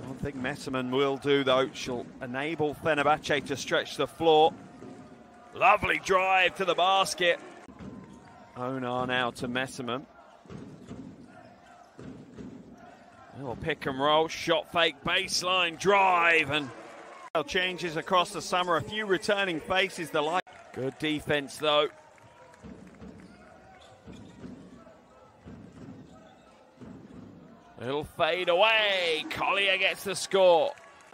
One thing Messerman will do, though, she'll enable Fenerbahce to stretch the floor. Lovely drive to the basket. Onar now to Messerman. Little pick and roll, shot fake, baseline drive, and changes across the summer. A few returning faces, the like. Good defense, though. Little fade away. Collier gets the score.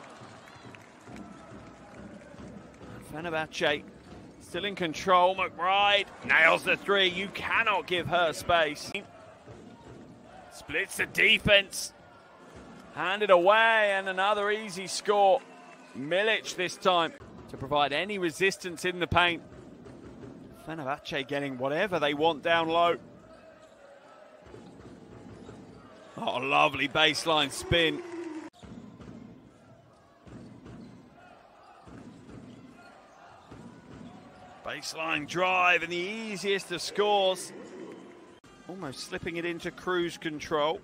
Fenerbahce still in control. McBride nails the three. You cannot give her space. Splits the defense. Handed away, and another easy score. Milic this time to provide any resistance in the paint. Fenerbahce getting whatever they want down low. Oh, lovely baseline spin. Baseline drive, and the easiest of scores. Almost slipping it into cruise control.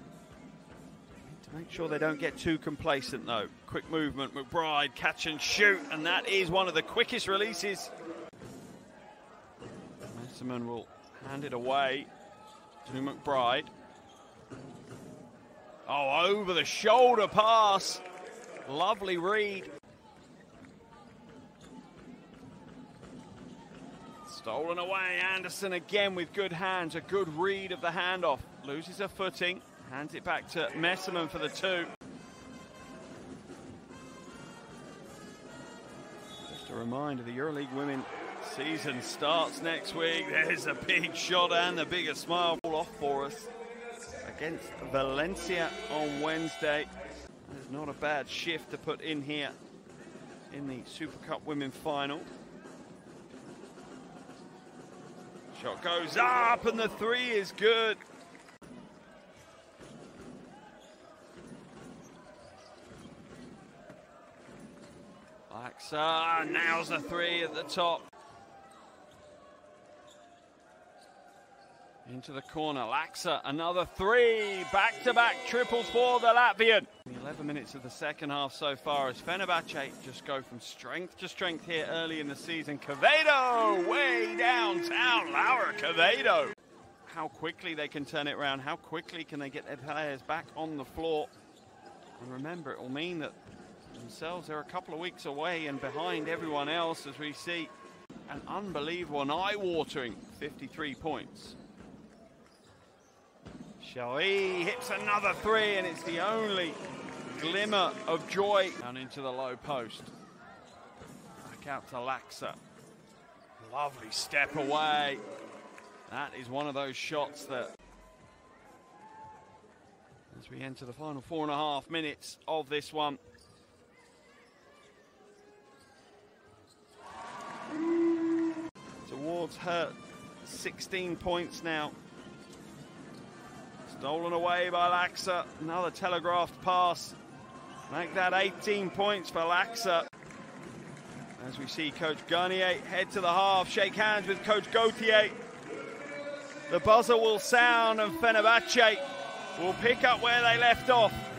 To make sure they don't get too complacent, though. Quick movement, McBride, catch and shoot, and that is one of the quickest releases. Messerman will hand it away to McBride. Oh, over the shoulder pass. Lovely read. Stolen away. Anderson again with good hands. A good read of the handoff. Loses her footing. Hands it back to Messerman for the two. Just a reminder, the EuroLeague Women season starts next week. There's a big shot and the biggest smile off for us against Valencia on Wednesday. There's not a bad shift to put in here in the Super Cup Women final. Shot goes up and the three is good. Laxer nails the three at the top. Into the corner, Laxer, another three, back-to-back triples for the Latvian. 11 minutes of the second half so far as Fenerbahce just go from strength to strength here early in the season. Quevedo way downtown, Laura Quevedo. How quickly they can turn it around, how quickly can they get their players back on the floor. And remember, it will mean that themselves are a couple of weeks away and behind everyone else as we see an unbelievable and eye-watering 53 points. Shawi hits another three, and it's the only glimmer of joy. Down into the low post. Back out to Laxer. Lovely step away. That is one of those shots that, as we enter the final 4.5 minutes of this one. Towards her 16 points now. Stolen away by Laxer. Another telegraphed pass. Make that 18 points for Laxer. As we see Coach Garnier head to the half, shake hands with Coach Gauthier. The buzzer will sound and Fenerbahce will pick up where they left off.